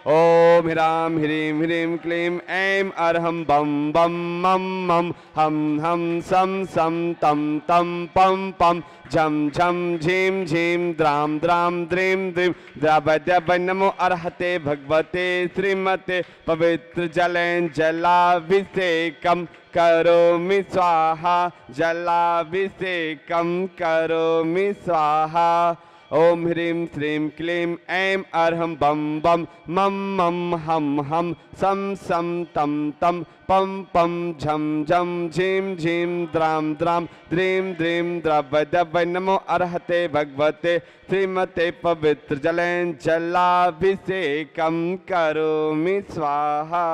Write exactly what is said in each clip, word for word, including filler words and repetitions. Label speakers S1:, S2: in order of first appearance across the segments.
S1: ओम ह्रां ह्रीं ह्रीं क्लीं ऐं अर्हं बम बम मम मम हम हम सम सम तम तम पम पम झम झम झीं झीं द्रां द्रां द्रीं द्रीं द्रव द्रव नमो अर्हते भगवते श्रीमते पवित्र जलेन जलाभिषेकम करोमि स्वाहा जलाभिषेकम करोमि स्वाहा। ओम ह्रीं श्रीं क्लीं ऐं अर्हं बम बम मम मम हम हम सम सम तम तम पम पम झम झम झीं झीं द्रां द्रां द्रीं द्रीं द्रव द्रव नमो अर्हते भगवते श्रीमते पवित्र जलेन जलाभिषेकम करोमि स्वाहा।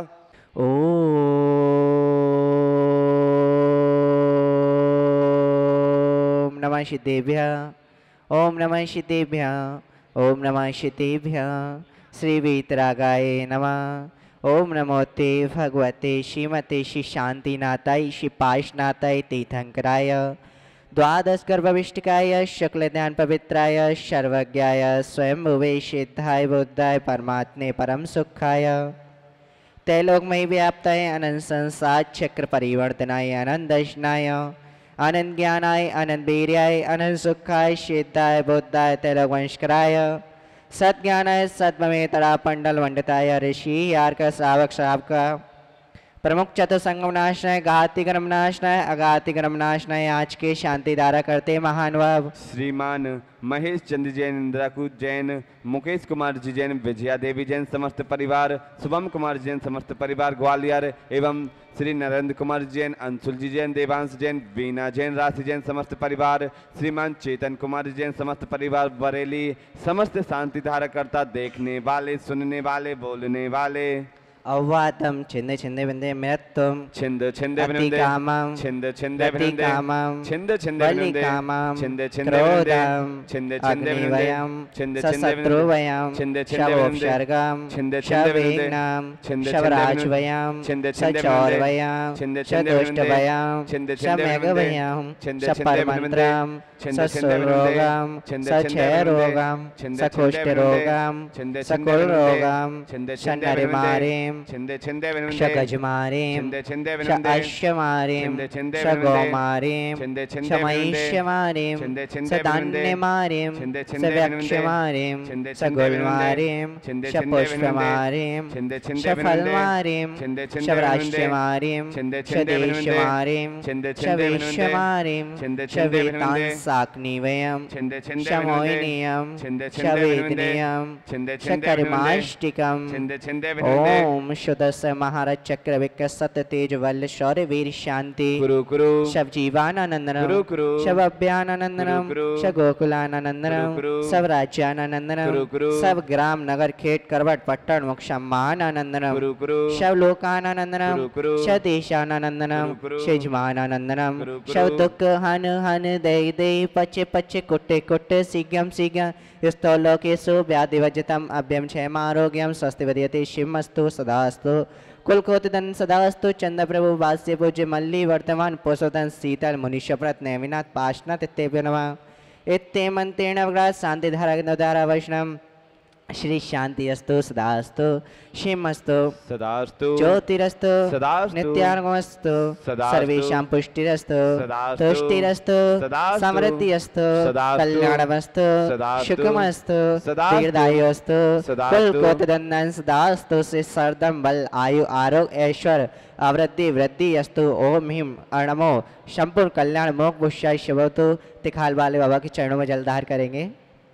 S2: ओम नमः शितेभ्यः। ओम नमः शितेभ्यः। ओम नमः शितेभ्यः। श्री वीतरागाय नमः। ओम नमोते भगवते श्रीमते श्री शांतिनाथाय श्री पाशनाथाय तीर्थंकराय द्वादश गर्भविष्टिकाय शुक्ल ध्यान पवित्राय सर्वज्ञाय स्वयंभुवे सिद्धाय बुद्धाय परमात्मे परम सुखाय तैलोकमयी व्याप्ताय अनंत संसार चक्र परिवर्तनाय अनंत दर्शनाय अनंत ज्ञानाय अनंत वीर्याय अनंत सुखाय सिद्धाय बुद्धाय तैलोकवंशकराय सत्ज्ञानाय सत्ममेतरा पंडल वंडिताय ऋषि यार्क श्रावक श्रावका प्रमुख चतुसंगम नाशनाय घाती क्रम नाशनाय अघाती क्रम नाशनाय आज के शांति धारा करते महानुभाव
S1: श्रीमान महेश चंद्र जैन, इंद्राकूट जैन, मुकेश कुमार जी जैन, विजया देवी जैन समस्त परिवार, शुभम कुमार जैन समस्त परिवार ग्वालियर एवं श्री नरेंद्र कुमार जैन, अंशुल जी जैन, देवांश जैन, बीना जैन, राशि जैन समस्त परिवार, श्रीमान चेतन कुमार जैन समस्त परिवार बरेली, समस्त शांति धारा करता देखने वाले सुनने वाले बोलने वाले
S2: अव्वातम छिंद छिंदे बिंदे मृत्युम
S1: छिंद छिंदे बिंदे
S2: कामम
S1: छिंद छिंदे बिंदे
S2: कामम
S1: छिंद छिंदे बिंदे
S2: कामम
S1: छिंद छिंदे बिंदे छिंद छिंदे बिंदे
S2: वयम
S1: छिंद छिंदे बिंदे
S2: शत्रुवयम
S1: छिंद छिंदे बिंदे
S2: शर्गम
S1: छिंद छिंदे बिंदे
S2: शवेग्नाम
S1: छिंद
S2: शवराजवयम
S1: छिंद छिंदे
S2: सचौरवयम
S1: छिंद छिंदे
S2: सदुष्टवयम
S1: छिंद छिंदे
S2: शमेघवयम
S1: छिंद छिंदे
S2: सपरमंत्रम ससुरोगम सक्षयरोगम सखोष्ठरोगम सकुलरोगम शनरिमारिम शगजमारिम शअश्वमारिम शगोमारिम शमैष्यमारिम सदान्यमारिम सव्यक्षमारिम सगुलमारिम शपुष्पमारिम शफलमारिम शवराष्ट्रमारिम शदेशमारिम शवेश्यमारिम शवेतांसाग्निवयम शमोहिनीयम शवेदनीयम शकर्माष्टिकम ओम शुदस्य महाराज चक्र विकसत तेज वल्ल शौर्य वीर शांति
S1: गुरु गुरु
S2: शव जीवानंदनम
S1: गुरु गुरु
S2: शव अभ्यानंदनम शव गोकुलानंदनम शव राज्यानंदनम शव ग्राम नगर खेत करवट पट्टन मोक्षमानंदनम
S1: गुरु गुरु
S2: शव लोकानंदनम शव देशानंदनम शजमानंदनम शव दुख हन हन दय दय पचे पचे कुट्टे कुट्टे सीग्यम सीग्यम स्तोलोकेशु व्याधिवजतम अभ्यम क्षेमारोग्यम स्वस्ति वदयते शिवमस्तु सदास्तु कुलकोतदन सदास्तु चंद्र प्रभु वास्य पूज्य मल्ली वर्तमान पोषोदन शीतल मुनिशप्रत नैमिनाथ पाशनाथ इत्येभ्यो नमः। इत्ते मंत्रेण अवग्रात शांति धारा धारा वैष्णव श्री शांति अस्तु सदास्तु शिवमस्तु
S1: सदास्तु
S2: ज्योतिरस्तु
S1: सदास्तु
S2: नित्यानंदमस्तु
S1: सदास्तु
S2: सर्वेषां पुष्टिरस्तु
S1: सदास्तु
S2: तुष्टिरस्तु
S1: सदास्तु
S2: समृद्धिरस्तु
S1: सदास्तु
S2: कल्याणमस्तु
S1: सदास्तु
S2: सुखमस्तु
S1: सदास्तु
S2: दीर्घायुस्तु
S1: सदास्तु
S2: कुलकोतदंदन सदास्तु श्री सरदम बल आयु आरोग्य ऐश्वर्य आवृद्धि वृद्धि अस्तु ओम हिम अर्णमो संपूर्ण कल्याण मोक्ष बुष्याय शिवतु तिखाल वाले बाबा के चरणों में जलधार करेंगे।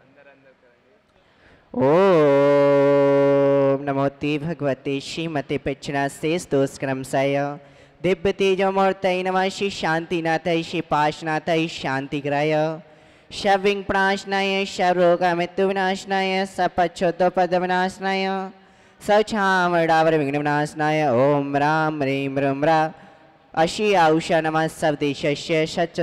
S2: ओम नमोति भगवते श्रीमते पिछड़ा शेष दोष क्रमशय दिव्य तेजमूर्तये नमः। श्री शांतिनाथाय श्री पाशनाथाय शांतिग्राय शविंग प्राशनाय शरोग मृत्यु विनाशनाय सपच्छोदोपद विनाशनाय सछामडावर विघ्न विनाशनाय ओम राम ह्रीं ह्रूं रा अशी आउषा नमः सवदेशस्य सच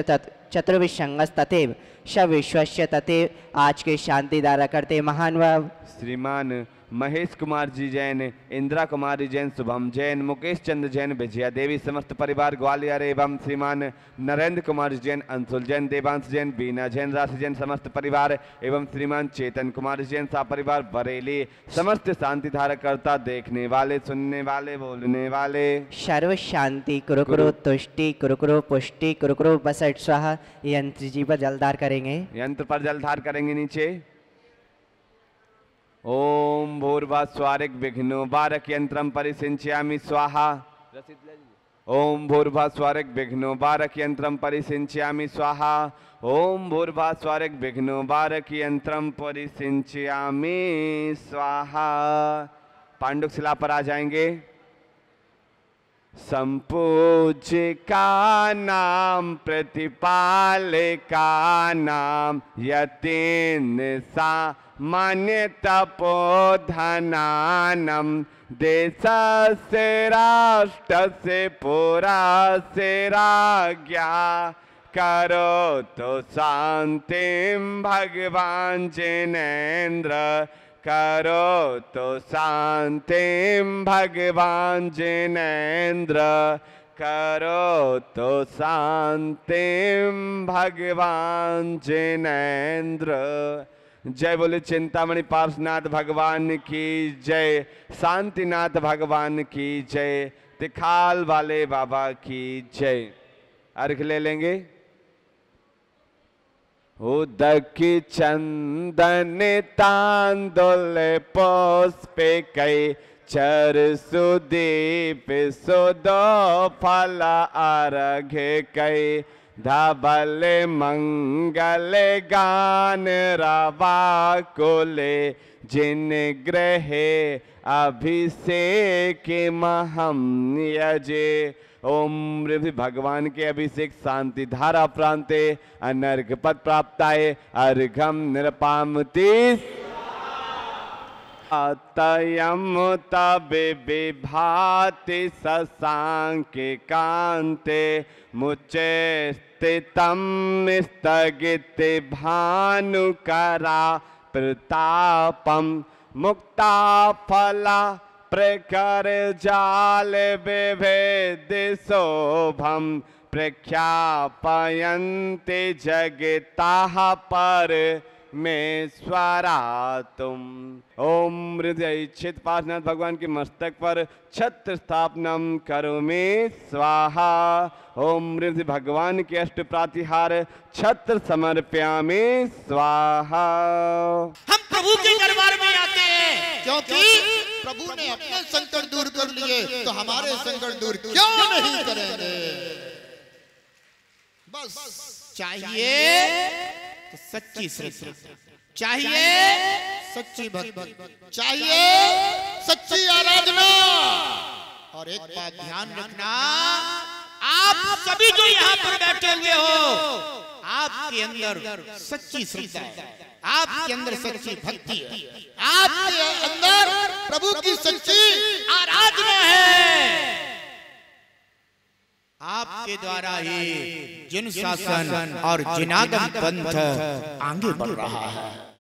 S2: शत्रुविसंगस्तथैव शविश्वस्य तथैव आज के शांति धारा करते महानुभाव।
S1: श्रीमान महेश कुमार जी जैन, इंदिरा कुमारी जैन, शुभम जैन, मुकेश चंद्र जैन, विजया देवी, समस्त परिवार ग्वालियर एवं श्रीमान नरेंद्र कुमार जैन, अंशुल जैन, देवांश जैन, बीना जैन, राशि जैन, समस्त परिवार एवं श्रीमान चेतन कुमार जैन सा परिवार बरेली, समस्त शांति धारकर्ता, देखने वाले, सुनने वाले, बोलने वाले,
S2: सर्व शांति कुरु कुरु तुष्टि कुरु कुरु पुष्टि कुरु कुरु बसठ स्वाहा। यंत्र जी पर जलधार करेंगे।
S1: यंत्र पर जलधार करेंगे नीचे। ओम भूर्भुवः स्वरिक विघ्नो बारक यंत्रम परिसिंचयामि स्वाहा। ओम भूर्भुवः स्वरिक विघ्नो बारक यंत्रम परिसिंचयामि स्वाहा। ओम भूर्भुवः स्वरिक विघ्नो बारक यंत्रम परिसिंचयामि स्वाहा। पांडुक शिला पर आ जाएंगे। संपूज्य का नाम प्रतिपालिका नाम यतीन सा मान्य तपोधनानम देश से राष्ट्र से पुरा से राज्ञा करो तो शांति भगवान जिनेन्द्र करो तो शांति भगवान जिनेन्द्र करो तो शांति भगवान जिनेन्द्र। जय बोले चिंतामणि पार्श्वनाथ भगवान की जय, शांतिनाथ भगवान की जय, तिखाल वाले बाबा की जय। अर्घ ले लेंगे। उदक चंदन तांदुल पुष्पे कई चर सुदीप सुदो फल अर्घ कई धबल मंगल गान रवा कुले जिन ग्रहे अभिषेक महम यजे। ओम ऋभि भगवान के अभिषेक शांति धारा प्रांते अनर्घ पद प्राप्ताय अर्घम निरपामति तयम तब विभाति शशांके कांते मुचे स्थितम स्थगित भानुकरा प्रतापम मुक्ता फला प्रखर जाल विभेद शोभम प्रख्यापयन्ते जगताः पर में स्वरा तुम। ओम हृदय इच्छित पार्श्वनाथ भगवान के मस्तक पर छत्र स्थापनम करोमि स्वाहा। ओम हृदय भगवान के अष्ट प्रातिहार छत्र समर्पयामि स्वाहा।
S3: हम प्रभु के दरबार में आते हैं क्योंकि प्रभु ने अपने संकट दूर कर लिए तो हमारे संकट दूर क्यों नहीं करेंगे। बस चाहिए तो सच्ची श्रद्धा, चाहिए सच्ची भक्ति, चाहिए सच्ची आराधना। और एक बात ध्यान रखना, आप सभी जो यहाँ पर बैठे हुए हो आपके अंदर सच्ची श्रद्धा है, आपके अंदर सच्ची भक्ति है, आपके अंदर प्रभु की सच्ची आराधना है। आपके द्वारा ही जिन शासन और जिनागम पंथ आगे बढ़ रहा है।